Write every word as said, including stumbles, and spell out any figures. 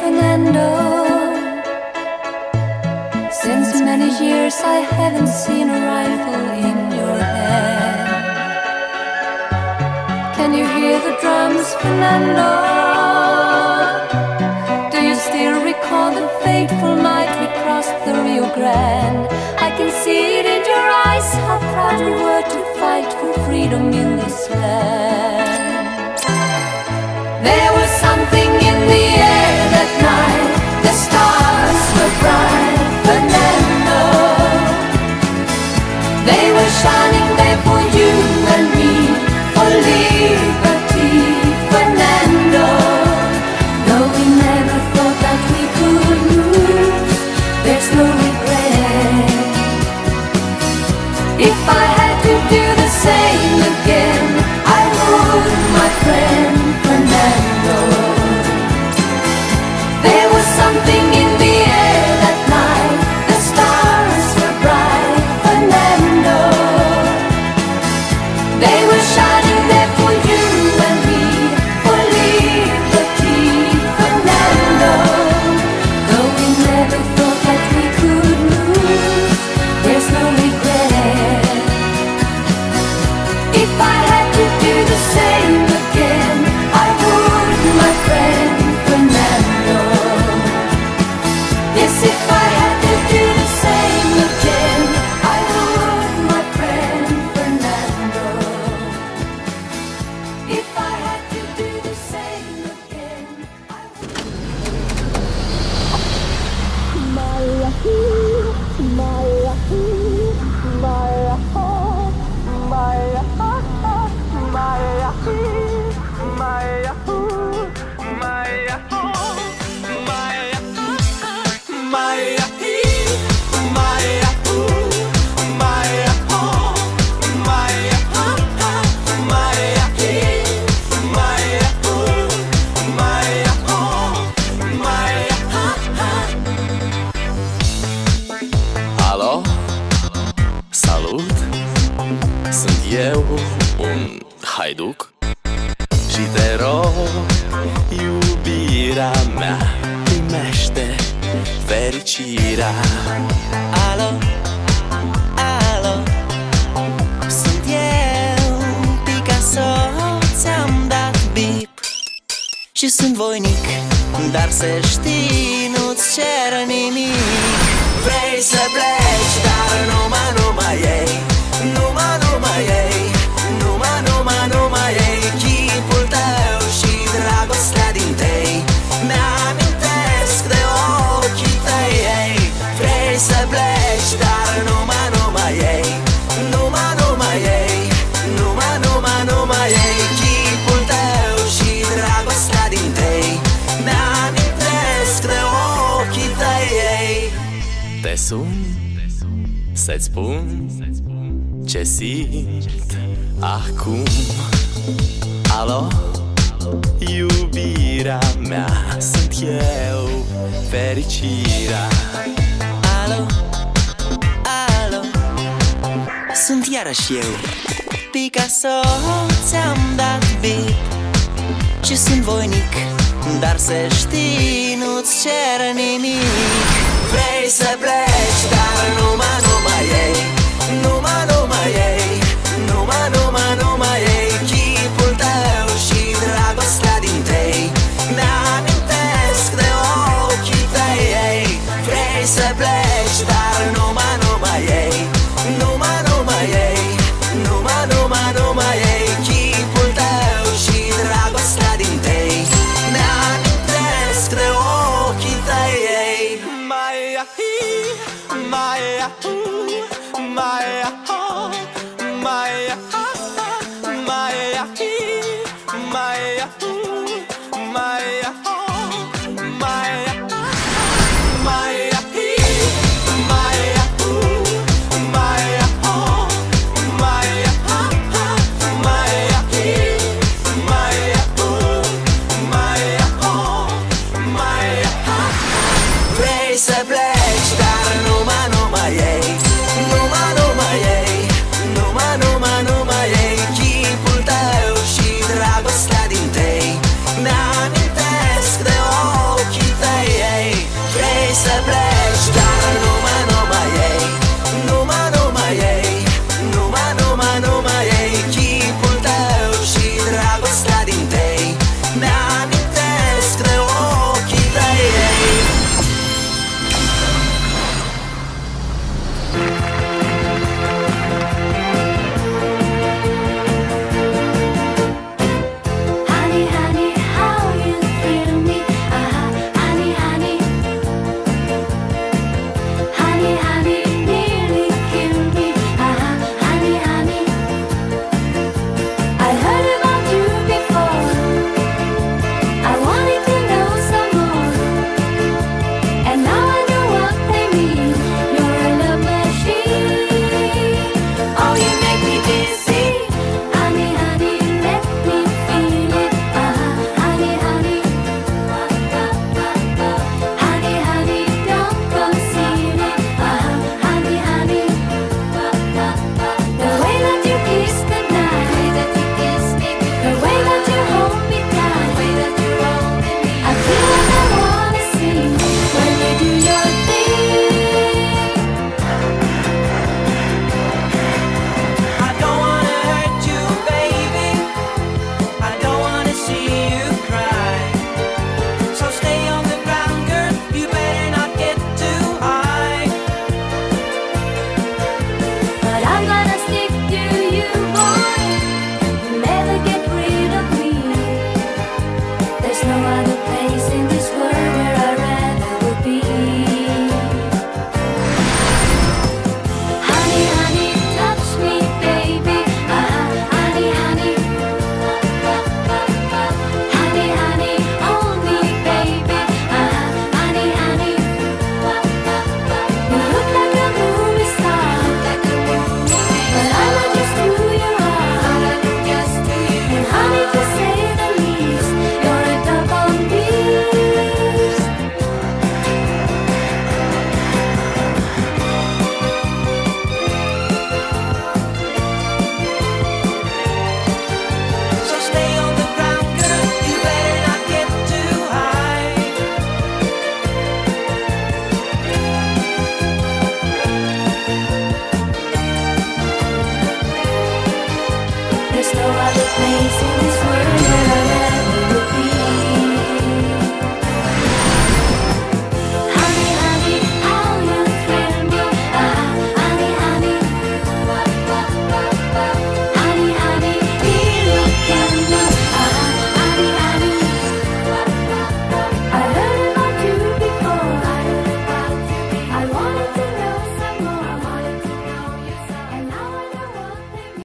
Fernando. Since many years I haven't seen a rifle in your hand. Can you hear the drums, Fernando? Do you still recall the fateful night we crossed the Rio Grande? I can see it in your eyes, how proud you were to fight for freedom in this land. There was something in the air that night, the stars were bright, Fernando. They were shining there for you and me, for liberty, Fernando. Though we never thought that we could lose, there's no regret. If I had to do the same again, I would, my friend Fernando. There was something in the air that night, the stars were bright, Fernando. They were shining there for you and me, for liberty, Fernando. Though we never thought that we could lose, there's no regret. If I had to do the same again, I would, my friend Fernando. Yes, if I had to do the same again, I would, my friend Fernando. If I had to do the same again, I would. Alo? Salut! Sunt eu, un haiduc, și te rog, iubirea mea, primește fericirea. Alo? Alo? Sunt eu, Picasso, ți-am dat bip și sunt voinic, dar să știi, nu-ți cer nimic. Vrei să pleci, dar numai, numai ei, numai, numai ei, numai, numai, numai ei, chipul tău și dragostea din tei, mi-amintesc de ochii tăi, ei. Vrei să pleci, dar numai, numai ei, numai, numai ei, numai, numai, numai ei, chipul tău și dragostea din tei, mi-amintesc de ochii tăi, ei. Te sun să-ți spun ce simt acum. Alo? Iubirea mea, sunt eu, fericirea. Alo? Alo? Sunt iarăși eu, Picasso, ți-am dat bip și sunt voinic, dar să știi, nu-ți cer nimic. Vrei să pleci, dar numai, numai ei,